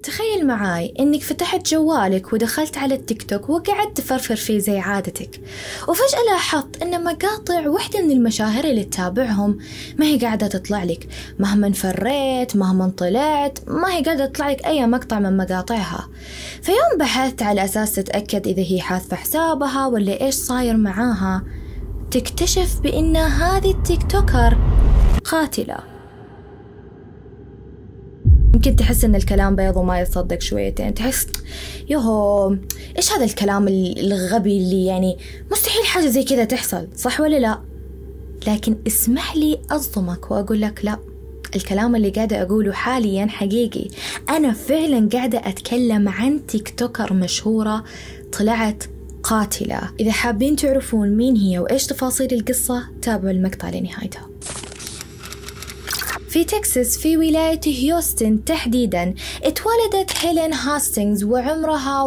تخيل معاي إنك فتحت جوالك ودخلت على التيك توك وقعدت تفرفر فيه زي عادتك، وفجأة لاحظت إن مقاطع واحدة من المشاهير اللي تتابعهم ما هي قاعدة تطلع لك، مهما فريت مهما طلعت ما هي قاعدة تطلع لك أي مقطع من مقاطعها. فيوم بحثت على أساس تتأكد إذا هي حاثة حسابها ولا إيش صاير معاها، تكتشف بإن هذه التيك توكر قاتلة. يمكن تحس إن الكلام بيض وما يصدق شويتين، تحس يوهو إيش هذا الكلام الغبي اللي يعني مستحيل حاجة زي كذا تحصل، صح ولا لا؟ لكن اسمح لي أصدمك وأقول لك لا، الكلام اللي قاعدة أقوله حاليا حقيقي. أنا فعلا قاعدة أتكلم عن تيك توكر مشهورة طلعت قاتلة. إذا حابين تعرفون مين هي وإيش تفاصيل القصة تابعوا المقطع لنهايتها. في تكساس في ولاية هيوستن تحديداً اتولدت هيلين هاستينغز وعمرها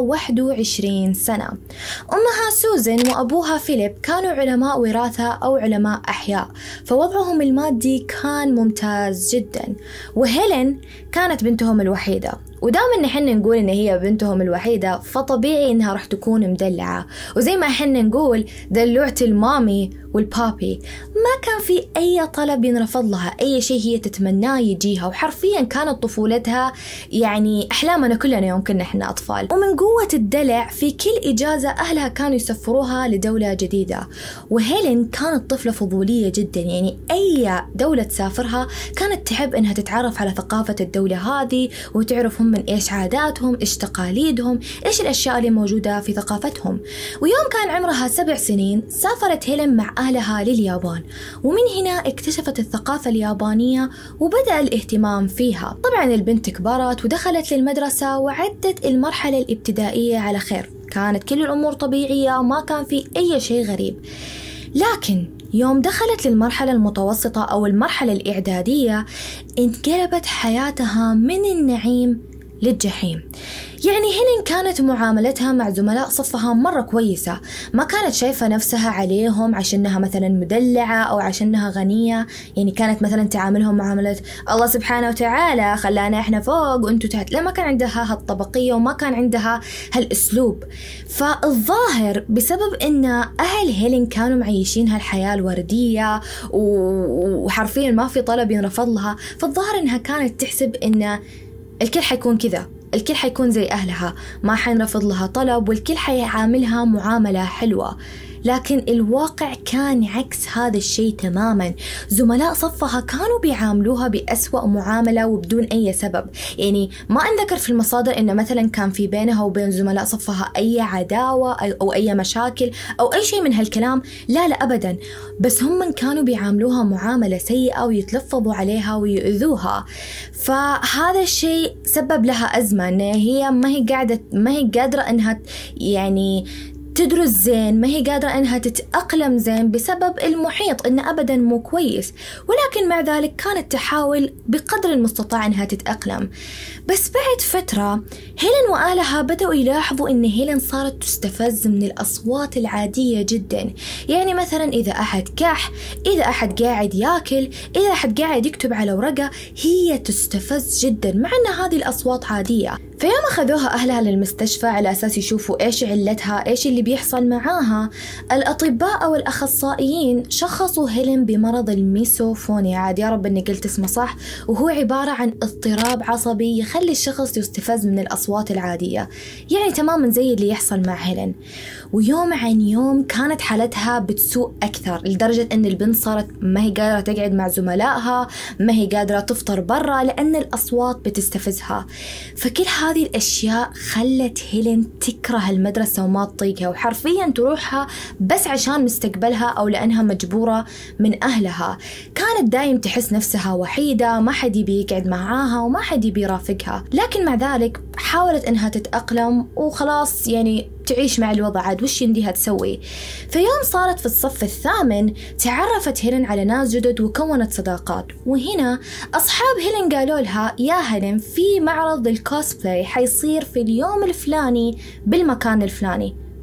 21 سنة. أمها سوزان وأبوها فيليب كانوا علماء وراثة أو علماء أحياء، فوضعهم المادي كان ممتاز جداً، وهيلين كانت بنتهم الوحيدة. ودام إن حنا نقول إن هي بنتهم الوحيدة فطبيعي إنها راح تكون مدلعة، وزي ما حنا نقول دلوعة المامي والبابي. ما كان في أي طلب ينرفض لها، أي شيء هي تتمناه يجيها، وحرفيا كانت طفولتها يعني أحلامنا كلنا يوم كنا إحنا أطفال. ومن قوة الدلع في كل إجازة أهلها كانوا يسفروها لدولة جديدة، وهيلين كانت طفلة فضولية جدا، يعني أي دولة تسافرها كانت تحب إنها تتعرف على ثقافة الدولة هذه وتعرف هم من إيش عاداتهم، إيش تقاليدهم، إيش الأشياء اللي موجودة في ثقافتهم. ويوم كان عمرها 7 سنين سافرت هيلين مع أهلها لليابان، ومن هنا اكتشفت الثقافة اليابانية وبدأ الاهتمام فيها. طبعا البنت كبرت ودخلت للمدرسة وعدت المرحلة الابتدائية على خير، كانت كل الأمور طبيعية، ما كان في أي شيء غريب. لكن يوم دخلت للمرحلة المتوسطة أو المرحلة الإعدادية انقلبت حياتها من النعيم للجحيم. يعني هيلين كانت معاملتها مع زملاء صفها مرة كويسة، ما كانت شايفة نفسها عليهم عشانها مثلا مدلعة أو عشانها غنية، يعني كانت مثلا تعاملهم معاملة الله سبحانه وتعالى خلانا إحنا فوق وأنتوا تحت، لا ما كان عندها هالطبقية وما كان عندها هالأسلوب. فالظاهر بسبب إن أهل هيلين كانوا معيشين هالحياة الوردية وحرفيا ما في طلب ينرفض لها، فالظاهر إنها كانت تحسب إن الكل حيكون كذا، الكل حيكون زي أهلها، ما حينرفض لها طلب والكل حيعاملها معاملة حلوة. لكن الواقع كان عكس هذا الشيء تماما. زملاء صفها كانوا بيعاملوها بأسوأ معاملة وبدون أي سبب، يعني ما انذكر في المصادر إن مثلا كان في بينها وبين زملاء صفها أي عداوة أو أي مشاكل أو أي شيء من هالكلام، لا أبدا، بس هم كانوا بيعاملوها معاملة سيئة ويتلفظوا عليها ويؤذوها. فهذا الشيء سبب لها أزمة، إن هي ما هي قادرة إنها يعني تدرس زين، ما هي قادرة إنها تتأقلم زين بسبب المحيط إنه أبدا مو كويس، ولكن مع ذلك كانت تحاول بقدر المستطاع إنها تتأقلم. بس بعد فترة هيلين وأهلها بدأوا يلاحظوا إن هيلين صارت تستفز من الأصوات العادية جدا، يعني مثلا إذا أحد كح، إذا أحد قاعد ياكل، إذا أحد قاعد يكتب على ورقة، هي تستفز جدا مع أن هذه الأصوات عادية. فيوم أخذوها أهلها للمستشفى على أساس يشوفوا إيش علتها، إيش اللي بيحصل معاها، الأطباء أو الأخصائيين شخصوا هيلين بمرض الميسوفونيا، عاد يا رب إني قلت اسمه صح، وهو عبارة عن اضطراب عصبي يخلي الشخص يستفز من الأصوات العادية، يعني تماما زي اللي يحصل مع هيلين. ويوم عن يوم كانت حالتها بتسوء أكثر، لدرجة أن البنت صارت ما هي قادرة تقعد مع زملائها، ما هي قادرة تفطر برا لأن الأصوات بتستفزها. فكل هذه الأشياء خلت هيلين تكره المدرسة وما تطيقها، وحرفيا تروحها بس عشان مستقبلها أو لأنها مجبورة من أهلها. كانت دايم تحس نفسها وحيدة، ما حد يبي يقعد معاها وما حد يبي يرافقها، لكن مع ذلك حاولت إنها تتأقلم وخلاص يعني تعيش مع الوضع، عاد وش ينديها تسوي. فيوم صارت في الصف الثامن تعرفت هيلين على ناس جدد وكونت صداقات، وهنا أصحاب هيلين قالوا لها يا هيلين في معرض الكوسبلاي حيصير في اليوم الفلاني بالمكان الفلاني.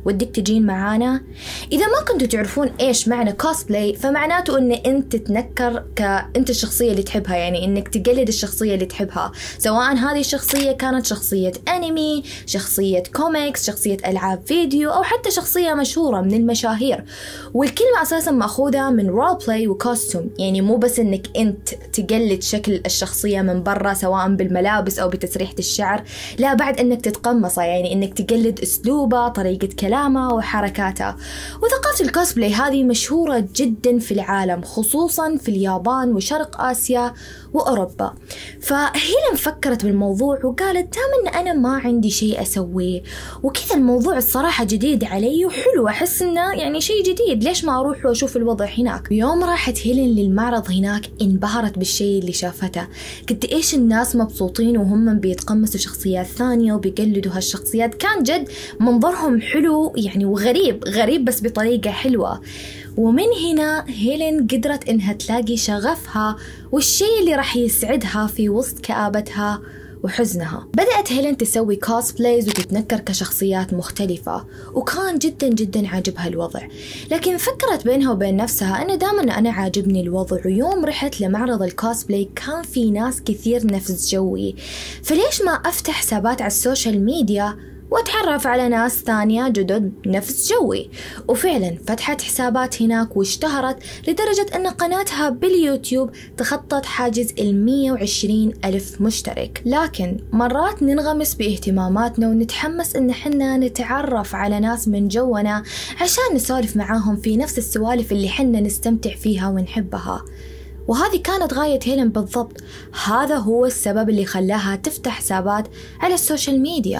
ودك تجين معانا؟ إذا ما كنتوا تعرفون إيش معنى كوسبلاي فمعناته إن أنت تتنكر أنت الشخصية اللي تحبها، يعني إنك تقلد الشخصية اللي تحبها، سواء هذه الشخصية كانت شخصية أنمي، شخصية كوميكس، شخصية ألعاب فيديو، أو حتى شخصية مشهورة من المشاهير. والكلمة أساسا مأخوذة من رول بلاي وكوستوم، يعني مو بس إنك أنت تقلد شكل الشخصية من برا سواء بالملابس أو بتسريحة الشعر، لا بعد إنك تتقمصه، يعني إنك تقلد أسلوبه، طريقة كلامه وحركاته. وثقافة الكوسبلاي هذه مشهورة جدا في العالم، خصوصا في اليابان وشرق آسيا وأوروبا. فهيلين فكرت بالموضوع وقالت دام إن أنا ما عندي شيء أسويه وكذا الموضوع الصراحة جديد علي وحلو، أحس إنه يعني شيء جديد، ليش ما أروح وأشوف الوضع هناك. يوم راحت هيلين للمعرض هناك انبهرت بالشيء اللي شافته، قد إيش الناس مبسوطين وهم بيتقمصوا شخصيات ثانية وبيقلدوا هالشخصيات، كان جد منظرهم حلو يعني وغريب بس بطريقة حلوة. ومن هنا هيلين قدرت إنها تلاقي شغفها والشيء اللي راح يسعدها في وسط كآبتها وحزنها. بدأت هيلين تسوي كوسبلايز وتتنكر كشخصيات مختلفة، وكان جدا عاجبها الوضع، لكن فكرت بينها وبين نفسها أنه دائما أنا عاجبني الوضع، ويوم رحت لمعرض الكوسبلاي كان في ناس كثير نفس جوي، فليش ما أفتح حسابات على السوشيال ميديا واتعرف على ناس ثانية جدد نفس جوي. وفعلا فتحت حسابات هناك واشتهرت لدرجة أن قناتها باليوتيوب تخطت حاجز 120 ألف مشترك. لكن مرات ننغمس باهتماماتنا ونتحمس أن حنا نتعرف على ناس من جونا عشان نسولف معاهم في نفس السوالف اللي حنا نستمتع فيها ونحبها، وهذه كانت غاية هيلين بالضبط. هذا هو السبب اللي خلاها تفتح حسابات على السوشيال ميديا.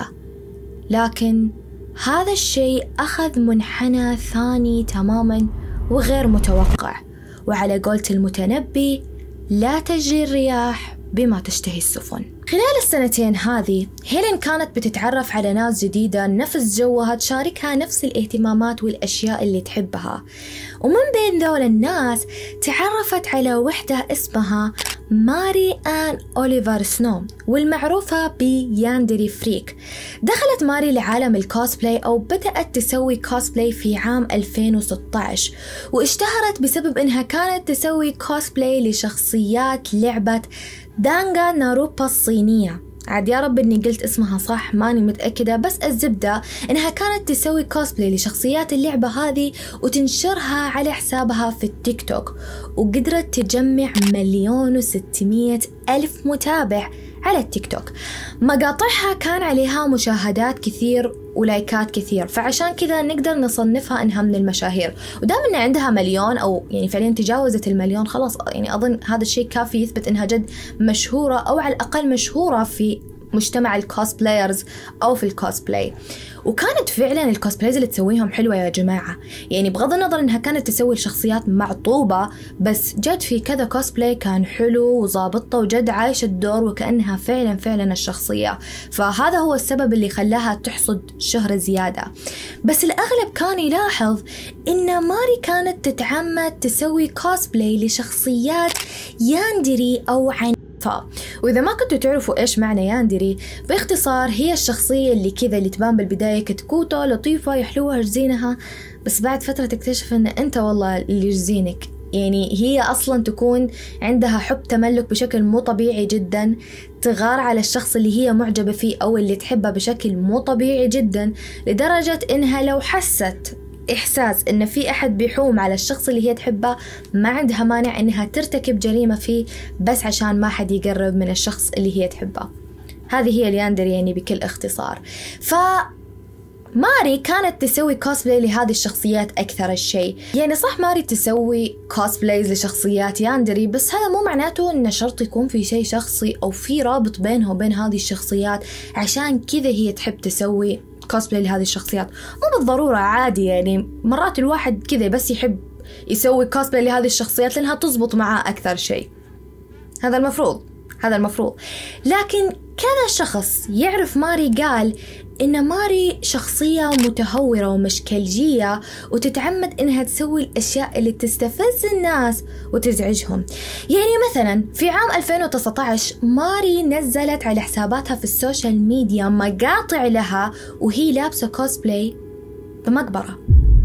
لكن هذا الشيء أخذ منحنى ثاني تماما وغير متوقع، وعلى قولة المتنبي لا تجري الرياح بما تشتهي السفن. خلال السنتين هذه هيلين كانت بتتعرف على ناس جديدة نفس جوها تشاركها نفس الاهتمامات والأشياء اللي تحبها، ومن بين ذول الناس تعرفت على وحدة اسمها ماري آن أوليفر سنو والمعروفة بياندري فريك. دخلت ماري لعالم الكوسبلاي أو بدأت تسوي كوسبلاي في عام 2016، واشتهرت بسبب إنها كانت تسوي كوسبلاي لشخصيات لعبة دانغا ناروبا الصينية. عاد يا رب إني قلت اسمها صح، ماني متأكدة، بس الزبدة إنها كانت تسوي كوسبلاي لشخصيات اللعبة هذه وتنشرها على حسابها في التيك توك، وقدرت تجمع 1,600,000 متابع على التيك توك. مقاطعها كان عليها مشاهدات كثير ولايكات كثير، فعشان كذا نقدر نصنفها إنها من المشاهير. ودام إن عندها مليون أو يعني فعليا تجاوزت المليون، خلاص يعني أظن هذا الشيء كافي يثبت إنها جد مشهورة، أو على الأقل مشهورة في مجتمع الكوسبلايرز أو في الكوسبلاي. وكانت فعلا الكوسبلايز اللي تسويهم حلوة يا جماعة، يعني بغض النظر إنها كانت تسوي الشخصيات معطوبة، بس جد في كذا كوسبلاي كان حلو وظابطة وجد عايشة الدور وكأنها فعلا الشخصية. فهذا هو السبب اللي خلاها تحصد شهرة زيادة. بس الأغلب كان يلاحظ إن ماري كانت تتعمد تسوي كوسبلاي لشخصيات ياندري أو وإذا ما كنتوا تعرفوا إيش معنى ياندري، باختصار هي الشخصية اللي كذا اللي تبان بالبداية كتكوتة لطيفة يحلوها جزينها، بس بعد فترة تكتشف إن أنت والله اللي جزينك. يعني هي أصلا تكون عندها حب تملك بشكل مو طبيعي جدا، تغار على الشخص اللي هي معجبة فيه أو اللي تحبه بشكل مو طبيعي جدا، لدرجة إنها لو حست إحساس إن في أحد بيحوم على الشخص اللي هي تحبه ما عندها مانع إنها ترتكب جريمة فيه بس عشان ما حد يقرب من الشخص اللي هي تحبه. هذه هي الياندري يعني بكل اختصار. ماري كانت تسوي كوسبلاي لهذه الشخصيات أكثر الشيء. يعني صح ماري تسوي كوسبلايز لشخصيات ياندري، بس هذا مو معناته إن شرط يكون في شيء شخصي أو في رابط بينها وبين هذه الشخصيات عشان كذا هي تحب تسوي كوسبلاي لهذه الشخصيات. مو بالضرورة، عادي، يعني مرات الواحد كذا بس يحب يسوي كوسبلاي لهذه الشخصيات لأنها تزبط معاه أكثر شيء. هذا المفروض. لكن كذا شخص يعرف ماري قال إن ماري شخصية متهورة ومشكلجية وتتعمد إنها تسوي الأشياء اللي تستفز الناس وتزعجهم. يعني مثلا في عام 2019 ماري نزلت على حساباتها في السوشيال ميديا مقاطع لها وهي لابسة كوسبلاي بمقبرة.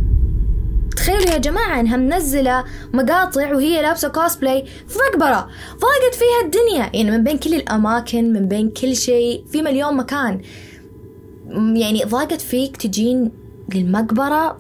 تخيلوا يا جماعة إنها منزلة مقاطع وهي لابسة كوسبلاي في مقبرة، ضاقت فيها الدنيا، يعني من بين كل الأماكن، من بين كل شيء، في مليون مكان، يعني ضاقت فيك تجين للمقبرة؟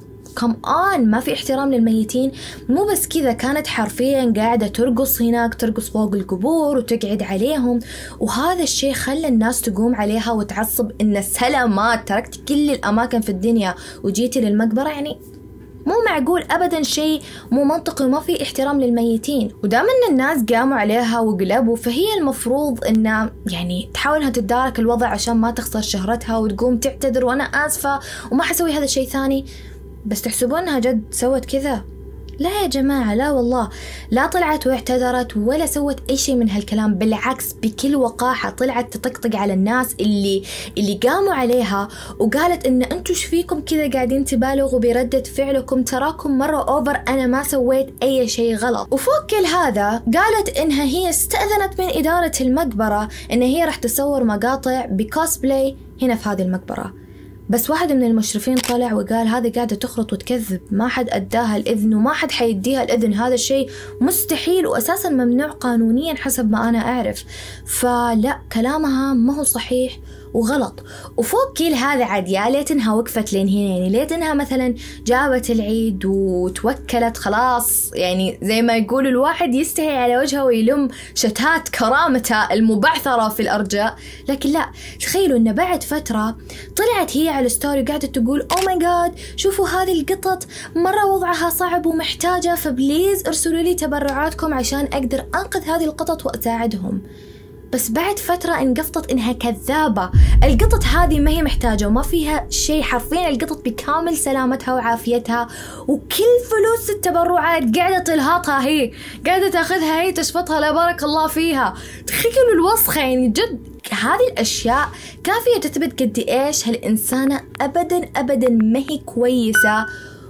ما في احترام للميتين. مو بس كذا، كانت حرفيا قاعدة ترقص هناك، ترقص فوق القبور وتقعد عليهم، وهذا الشيء خلى الناس تقوم عليها وتعصب إن سلامات تركت كل الأماكن في الدنيا وجيتي للمقبرة. يعني مو معقول أبدا، شيء مو منطقي وما في احترام للميتين. ودام إن الناس قاموا عليها وقلبوا، فهي المفروض إن يعني تحاول إنها تتدارك الوضع عشان ما تخسر شهرتها وتقوم تعتذر وأنا آسفة وما حسوي هذا الشيء ثاني. بس تحسبون إنها جد سوت كذا؟ لا يا جماعة، لا والله، لا طلعت واعتذرت ولا سوت أي شيء من هالكلام. بالعكس، بكل وقاحة طلعت تطقطق على الناس اللي قاموا عليها، وقالت إن أنتوا إيش فيكم كذا قاعدين تبالغوا بردة فعلكم، تراكم مرة أوفر، أنا ما سويت أي شيء غلط. وفوق كل هذا قالت إنها هي استأذنت من إدارة المقبرة إن هي راح تصور مقاطع بكوسبلاي هنا في هذه المقبرة. بس واحد من المشرفين طلع وقال هذه قاعدة تخرط وتكذب، ما حد أداها الإذن وما حد حيديها الإذن، هذا الشيء مستحيل وأساسا ممنوع قانونيا حسب ما أنا أعرف. فلا، كلامها ما هو صحيح وغلط. وفوق كل هذا عاد يا ليت إنها وقفت لين هنا، يعني ليت إنها مثلا جابت العيد وتوكلت خلاص، يعني زي ما يقول الواحد يستحي على وجهه ويلم شتات كرامته المبعثرة في الأرجاء. لكن لا، تخيلوا إن بعد فترة طلعت هي على الستوري وقاعدة تقول أو ماي جاد، شوفوا هذه القطط مرة وضعها صعب ومحتاجة، فبليز ارسلوا لي تبرعاتكم عشان أقدر أنقذ هذه القطط وأساعدهم. بس بعد فترة انقفطت إنها كذابة، القطط هذه ما هي محتاجة وما فيها شيء، حرفيا القطط بكامل سلامتها وعافيتها، وكل فلوس التبرعات قاعدة تلهطها، هي قاعدة تاخذها، هي تشفطها لا بارك الله فيها. تخيلوا الوسخة، يعني جد هذه الأشياء كافية تثبت قد إيش هالإنسانة أبدا ما هي كويسة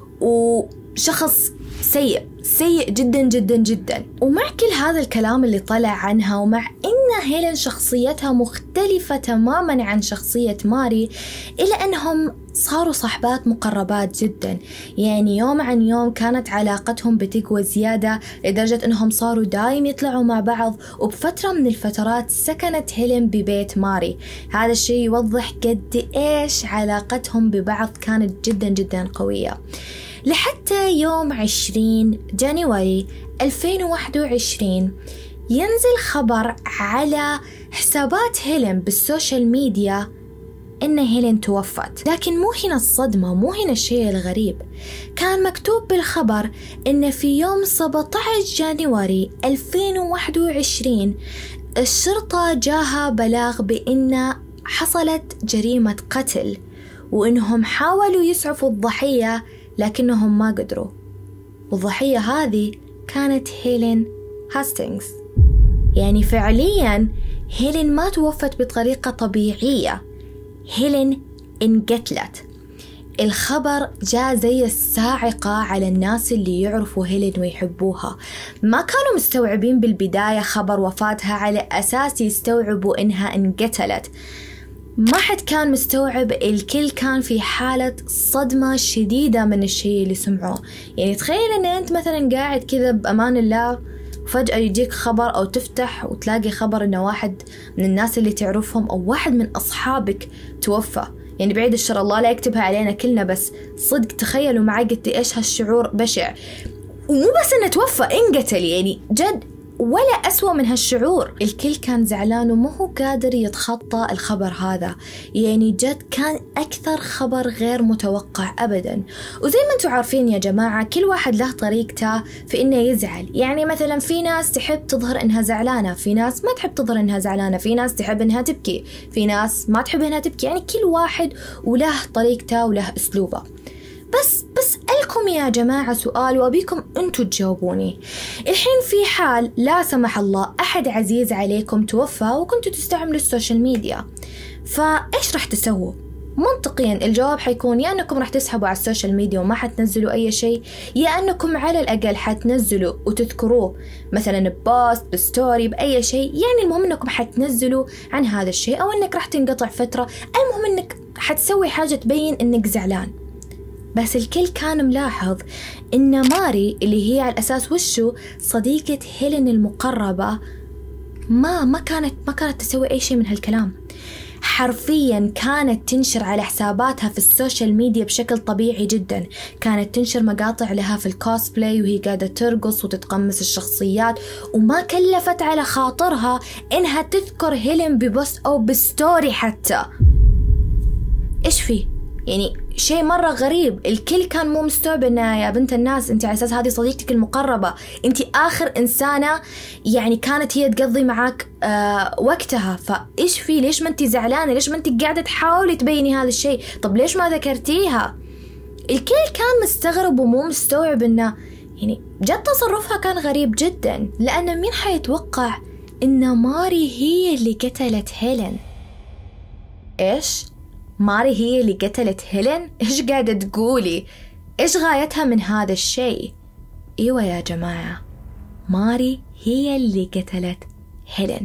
وشخص سيء جدا جدا جدا. ومع كل هذا الكلام اللي طلع عنها، ومع إن هيلين شخصيتها مختلفة تماما عن شخصية ماري، إلا أنهم صاروا صحبات مقربات جدا. يعني يوم عن يوم كانت علاقتهم بتقوى زيادة لدرجة أنهم صاروا دايم يطلعوا مع بعض. وبفترة من الفترات سكنت هيلين ببيت ماري. هذا الشيء يوضح قد إيش علاقتهم ببعض كانت جدا جدا قوية. لحتى يوم 20 جانيوري 2021 ينزل خبر على حسابات هيلين بالسوشيال ميديا إن هيلين توفت. لكن مو هنا الصدمة، مو هنا الشيء الغريب. كان مكتوب بالخبر إن في يوم 17 جانيوري 2021 الشرطة جاها بلاغ بإن حصلت جريمة قتل، وإنهم حاولوا يسعفوا الضحية لكنهم ما قدروا. والضحية هذه كانت هيلين هاستينغز. يعني فعليا هيلين ما توفت بطريقة طبيعية، هيلين انقتلت. الخبر جاء زي الصاعقة على الناس اللي يعرفوا هيلين ويحبوها. ما كانوا مستوعبين بالبداية خبر وفاتها على أساس يستوعبوا إنها انقتلت. ما حد كان مستوعب، الكل كان في حالة صدمة شديدة من الشيء اللي سمعوه. يعني تخيل ان انت مثلا قاعد كذا بأمان الله وفجأة يجيك خبر او تفتح وتلاقي خبر ان واحد من الناس اللي تعرفهم او واحد من اصحابك توفى. يعني بعيد الشر، الله لا يكتبها علينا كلنا، بس صدق تخيلوا معي قد ايش هالشعور بشع. ومو بس انه توفى، انقتل، يعني جد ولا أسوأ من هالشعور. الكل كان زعلان وما هو قادر يتخطى الخبر هذا. يعني جد كان أكثر خبر غير متوقع أبدا. وزي ما انتم عارفين يا جماعة، كل واحد له طريقته في إنه يزعل. يعني مثلا في ناس تحب تظهر إنها زعلانة، في ناس ما تحب تظهر إنها زعلانة، في ناس تحب إنها تبكي، في ناس ما تحب إنها تبكي. يعني كل واحد وله طريقته وله أسلوبه. بس بسألكم يا جماعة سؤال وأبيكم أنتوا تجاوبوني. الحين في حال لا سمح الله أحد عزيز عليكم توفى وكنتوا تستعملوا السوشيال ميديا، فإيش رح تسووا؟ منطقيا الجواب حيكون يا أنكم رح تسحبوا على السوشيال ميديا وما حتنزلوا أي شيء، يا أنكم على الأقل حتنزلوا وتذكروه مثلا ببوست، بستوري، بأي شيء. يعني المهم أنكم حتنزلوا عن هذا الشيء، أو أنك رح تنقطع فترة. المهم أنك حتسوي حاجة تبين أنك زعلان. بس الكل كان ملاحظ إن ماري اللي هي على الأساس وشو صديقة هيلين المقربة ما كانت تسوي أي شيء من هالكلام. حرفيا كانت تنشر على حساباتها في السوشيال ميديا بشكل طبيعي جدا، كانت تنشر مقاطع لها في الكوسبلاي وهي قاعدة ترقص وتتقمص الشخصيات، وما كلفت على خاطرها إنها تذكر هيلين ببوست أو بستوري حتى. إيش فيه؟ يعني شيء مرة غريب. الكل كان مو مستوعب إنه يا بنت الناس أنت على أساس هذه صديقتك المقربة، أنت آخر إنسانة يعني كانت هي تقضي معك وقتها، فإيش فيه؟ ليش ما أنت زعلانة؟ ليش ما أنت قاعدة تحاولي تبيني هذا الشيء؟ طب ليش ما ذكرتيها؟ الكل كان مستغرب ومو مستوعب إنه يعني جد تصرفها كان غريب جدا، لأن مين حيتوقع إن ماري هي اللي قتلت هيلين؟ إيش؟ ماري هي اللي قتلت هيلين؟ إيش قاعدة تقولي؟ إيش غايتها من هذا الشيء؟ إيوة يا جماعة، ماري هي اللي قتلت هيلين.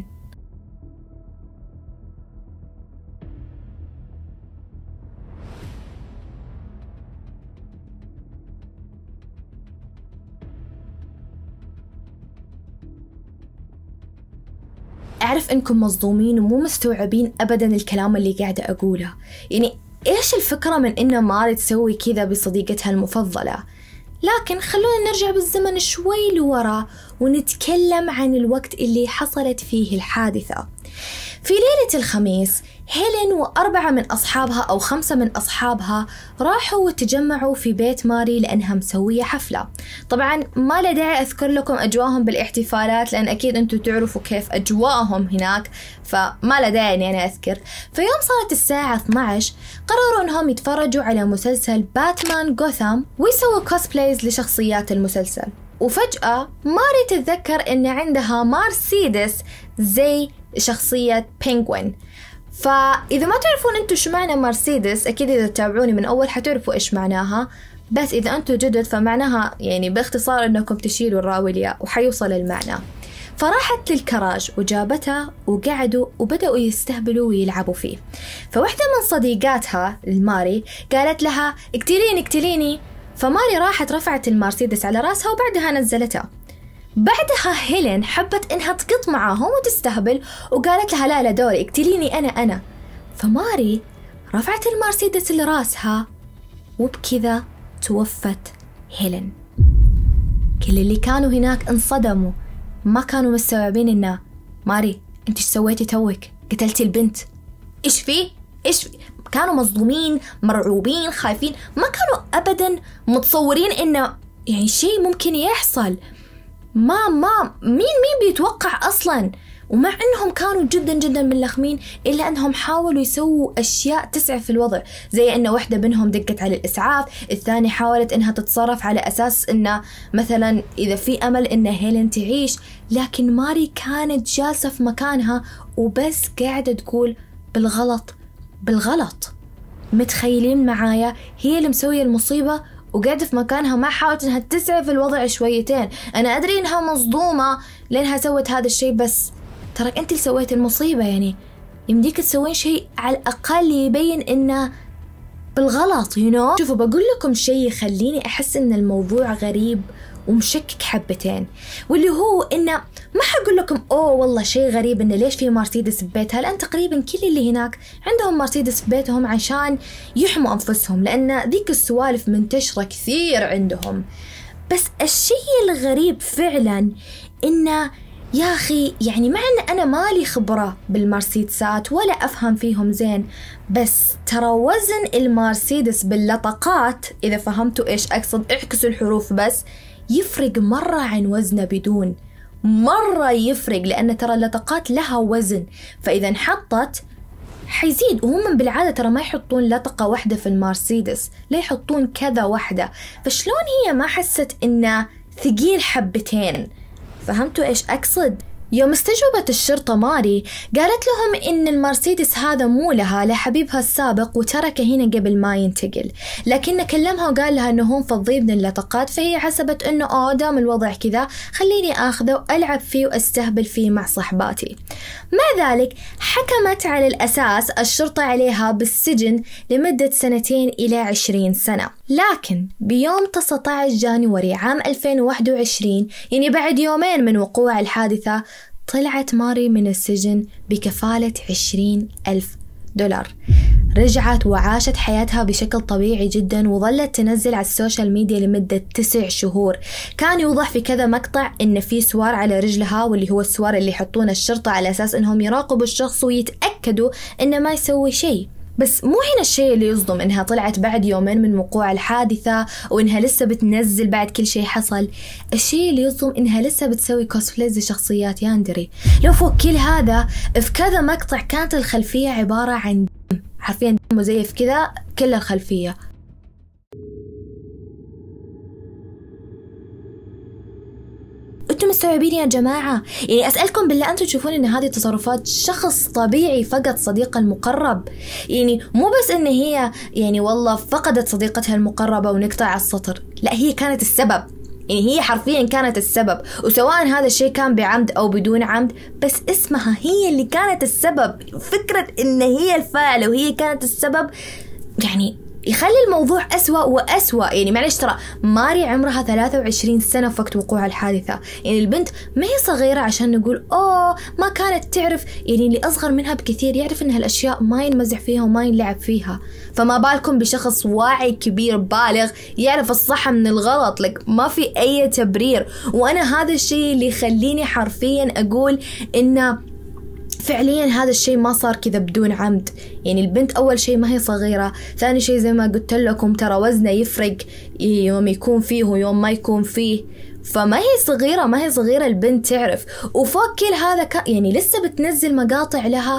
أعرف إنكم مصدومين ومو مستوعبين أبداً الكلام اللي قاعدة أقوله. يعني إيش الفكرة من إن ماري تسوي كذا بصديقتها المفضلة؟ لكن خلونا نرجع بالزمن شوي لورا ونتكلم عن الوقت اللي حصلت فيه الحادثة. في ليلة الخميس هيلين و4 من أصحابها أو 5 من أصحابها راحوا وتجمعوا في بيت ماري لأنها مسوية حفلة. طبعا ما له داعي أذكر لكم أجواءهم بالاحتفالات لأن أكيد أنتوا تعرفوا كيف أجواءهم هناك، فما له داعي أني أنا أذكر. في يوم صارت الساعة 12 قرروا أنهم يتفرجوا على مسلسل باتمان غوثام ويسووا كوسبلايز لشخصيات المسلسل. وفجأة ماري تتذكر أن عندها مرسيدس زي شخصية بينغوين. فإذا ما تعرفون أنتوا شو معنى مرسيدس، أكيد إذا تتابعوني من أول حتعرفوا إيش معناها، بس إذا أنتوا جدد فمعناها يعني باختصار أنكم تشيلوا الراء والياء وحيوصل المعنى. فراحت للكراج وجابتها وقعدوا وبدأوا يستهبلوا ويلعبوا فيه. فواحدة من صديقاتها الماري قالت لها اقتليني. فماري راحت رفعت المرسيدس على راسها وبعدها نزلتها. بعدها هيلين حبت إنها تقط معاهم وتستهبل وقالت لها لا دوري اقتليني أنا. فماري رفعت المرسيدس لراسها وبكذا توفت هيلين. كل اللي كانوا هناك انصدموا، ما كانوا مستوعبين إنه ماري أنت إيش سويتي توك؟ قتلتي البنت. إيش فيه؟ كانوا مصدومين مرعوبين خايفين، ما كانوا أبدا متصورين إنه يعني شيء ممكن يحصل. مين بيتوقع أصلا؟ ومع أنهم كانوا جدا ملخمين إلا أنهم حاولوا يسووا أشياء تسعف الوضع، زي أن واحدة منهم دقت على الإسعاف، الثانية حاولت أنها تتصرف على أساس أنه مثلا إذا في أمل أن هيلين تعيش. لكن ماري كانت جالسة في مكانها وبس قاعدة تقول بالغلط. متخيلين معايا؟ هي اللي مسوية المصيبة وقاعدة في مكانها، ما حاولت انها تسعف الوضع شويتين. انا ادري انها مصدومة لانها سوت هذا الشيء، بس ترك انت اللي سويت المصيبة. يعني يمديك تسوين شيء على الاقل يبين انه بالغلط شوفوا بقول لكم شيء يخليني احس ان الموضوع غريب ومشكك حبتين، واللي هو انه ما حقول لكم والله شيء غريب انه ليش في مرسيدس ببيتها، لان تقريبا كل اللي هناك عندهم مرسيدس ببيتهم عشان يحموا انفسهم، لان ذيك السوالف منتشرة كثير عندهم. بس الشيء الغريب فعلا انه يا أخي يعني مع أن أنا مالي خبرة بالمرسيدسات ولا أفهم فيهم زين، بس ترى وزن المرسيدس باللطقات، إذا فهمتوا إيش أقصد اعكسوا الحروف بس، يفرق مرة عن وزنه بدون مرة يفرق، لأن ترى اللطقات لها وزن، فإذا انحطت حيزيد. وهم بالعادة ترى ما يحطون لطقة واحدة في المرسيدس، لا يحطون كذا واحدة، فشلون هي ما حست إنه ثقيل حبتين؟ فهمتوا إيش أقصد؟ يوم استجوبت الشرطة ماري قالت لهم إن المرسيدس هذا مو لها، لحبيبها السابق وتركه هنا قبل ما ينتقل، لكن كلمها وقال لها إنه هو مفضيه من اللصقات، فهي حسبت إنه دام الوضع كذا خليني آخذه وألعب فيه وأستهبل فيه مع صحباتي. مع ذلك حكمت على الأساس الشرطة عليها بالسجن لمدة 2 إلى 20 سنة. لكن بيوم 19 جانوري عام 2021، يعني بعد يومين من وقوع الحادثة، طلعت ماري من السجن بكفالة 20,000 دولار. رجعت وعاشت حياتها بشكل طبيعي جدا، وظلت تنزل على السوشيال ميديا لمدة 9 شهور. كان يوضح في كذا مقطع إن في سوار على رجلها، واللي هو السوار اللي يحطونه الشرطة على أساس إنهم يراقبوا الشخص ويتأكدوا إنه ما يسوي شيء. بس مو هنا الشيء اللي يصدم إنها طلعت بعد يومين من وقوع الحادثة وإنها لسه بتنزل بعد كل شيء حصل. الشيء اللي يصدم إنها لسه بتسوي كوسبلاي لشخصيات ياندري. لو فوق كل هذا، في كذا مقطع كانت الخلفية عبارة عن حرفيا دم مزيف كذا كل الخلفية. انتم مستوعبين يا جماعة؟ يعني أسألكم بالله، أنتم تشوفون إن هذه تصرفات شخص طبيعي فقد صديقه المقرب؟ يعني مو بس إن هي يعني والله فقدت صديقتها المقربة ونقطع السطر، لا هي كانت السبب. يعني هي حرفيا كانت السبب، وسواء هذا الشيء كان بعمد أو بدون عمد، بس اسمها هي اللي كانت السبب. فكرة إن هي الفاعلة وهي كانت السبب يعني يخلي الموضوع أسوأ وأسوأ. يعني معلش، ترى ماري عمرها 23 سنة في وقت وقوع الحادثة. يعني البنت ما هي صغيرة عشان نقول ما كانت تعرف. يعني اللي أصغر منها بكثير يعرف إن هالأشياء ما ينمزح فيها وما ينلعب فيها، فما بالكم بشخص واعي كبير بالغ يعرف الصح من الغلط. ما في أي تبرير. وأنا هذا الشيء اللي يخليني حرفيا أقول إنه فعليا هذا الشيء ما صار كذا بدون عمد. يعني البنت أول شيء ما هي صغيرة، ثاني شيء زي ما قلت لكم ترى وزنه يفرق يوم يكون فيه ويوم ما يكون فيه، فما هي صغيرة، ما هي صغيرة البنت تعرف. وفوق كل هذا يعني لسه بتنزل مقاطع لها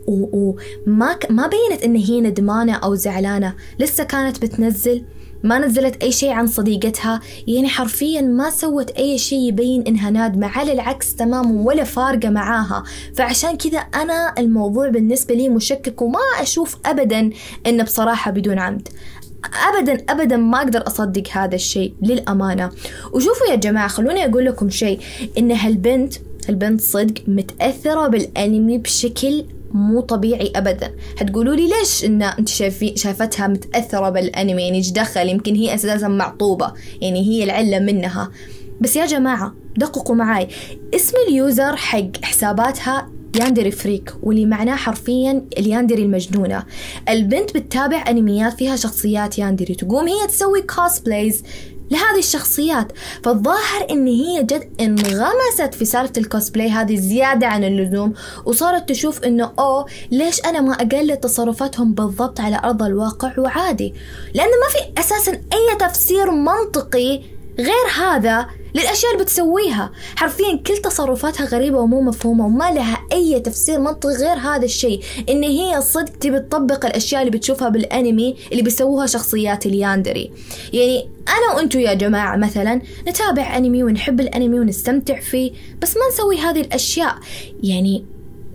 ما بينت إن هي ندمانة أو زعلانة، لسه كانت بتنزل، ما نزلت أي شيء عن صديقتها. يعني حرفيا ما سوت أي شيء يبين إنها نادمة، على العكس تماما ولا فارقة معاها. فعشان كذا أنا الموضوع بالنسبة لي مشكك، وما أشوف أبدا إنه بصراحة بدون عمد. أبدا أبدا ما أقدر أصدق هذا الشيء للأمانة. وشوفوا يا جماعة، خلوني أقول لكم شيء، إن هالبنت صدق متأثرة بالأنمي بشكل مو طبيعي أبدا. هتقولوا لي ليش إن أنت شافتها متأثرة بالأنمي؟ يعني إيش دخل؟ يمكن هي أساسا معطوبة، يعني هي العلة منها. بس يا جماعة دققوا معاي، اسم اليوزر حق حساباتها ياندري فريك، واللي معناه حرفيا الياندري المجنونة. البنت بتتابع أنميات فيها شخصيات ياندري، تقوم هي تسوي كوسبلايز لهذه الشخصيات. فالظاهر ان هي جد انغمست في سالفة الكوسبلاي هذه زيادة عن اللزوم، وصارت تشوف انه ليش انا ما اقلد تصرفاتهم بالضبط على ارض الواقع وعادي، لانه ما في اساسا اي تفسير منطقي غير هذا للأشياء اللي بتسويها. حرفيا كل تصرفاتها غريبة ومو مفهومة وما لها أي تفسير منطقي غير هذا الشيء، إن هي صدق تبي تطبق الأشياء اللي بتشوفها بالأنمي اللي بيسووها شخصيات الياندري. يعني أنا وأنتو يا جماعة مثلا نتابع أنمي ونحب الأنمي ونستمتع فيه، بس ما نسوي هذه الأشياء. يعني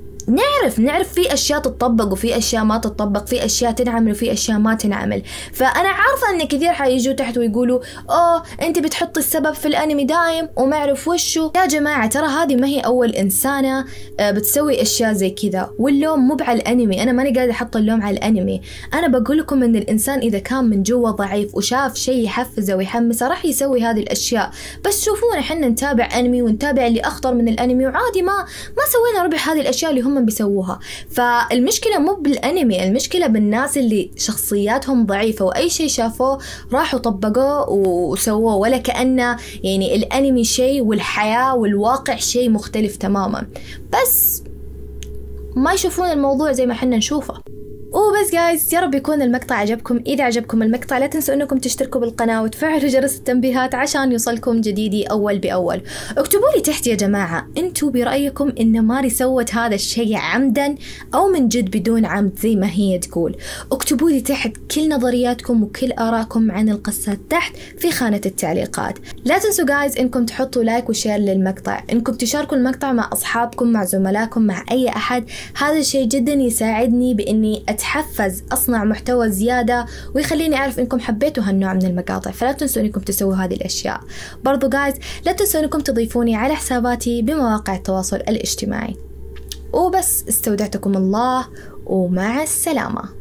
نعرف في أشياء تطبق وفي أشياء ما تطبق، في أشياء تنعمل وفي أشياء ما تنعمل. فأنا عارفة أن كثير حيجوا تحت ويقولوا أنت بتحطي السبب في الأنمي دايم وما أعرف وشو. يا جماعة ترى هذه ما هي أول إنسانة بتسوي أشياء زي كذا، واللوم مو على الأنمي. أنا ماني قاعدة أحط اللوم على الأنمي، أنا بقول لكم أن الإنسان إذا كان من جوا ضعيف وشاف شيء يحفزه ويحمسه راح يسوي هذه الأشياء. بس شوفونا حنا نتابع أنمي ونتابع اللي أخطر من الأنمي وعادي ما سوينا ربع هذه الأشياء اللي هم بيسووها. فالمشكلة مو بالأنمي، المشكلة بالناس اللي شخصياتهم ضعيفة وأي شيء شافوه راحوا طبقوه وسووه، ولا كأنه يعني الأنمي شيء والحياة والواقع شيء مختلف تماما، بس ما يشوفون الموضوع زي ما حنا نشوفه. وبس جايز، يا رب يكون المقطع عجبكم. إذا عجبكم المقطع لا تنسوا أنكم تشتركوا بالقناة وتفعلوا جرس التنبيهات عشان يوصلكم جديدي أول بأول. اكتبوا لي تحت يا جماعة، أنتوا برأيكم إن ماري سوت هذا الشيء عمدا أو من جد بدون عمد زي ما هي تقول؟ اكتبوا لي تحت كل نظرياتكم وكل آراءكم عن القصة تحت في خانة التعليقات. لا تنسوا جايز إنكم تحطوا لايك وشير للمقطع، إنكم تشاركوا المقطع مع أصحابكم، مع زملائكم، مع أي أحد. هذا الشيء جدا يساعدني بإني أتحفز أصنع محتوى زيادة ويخليني أعرف إنكم حبيتوا هالنوع من المقاطع. فلا تنسوا إنكم تسووا هذه الأشياء. برضو جايز لا تنسوا إنكم تضيفوني على حساباتي بمواقع التواصل الاجتماعي. وبس، استودعتكم الله ومع السلامة.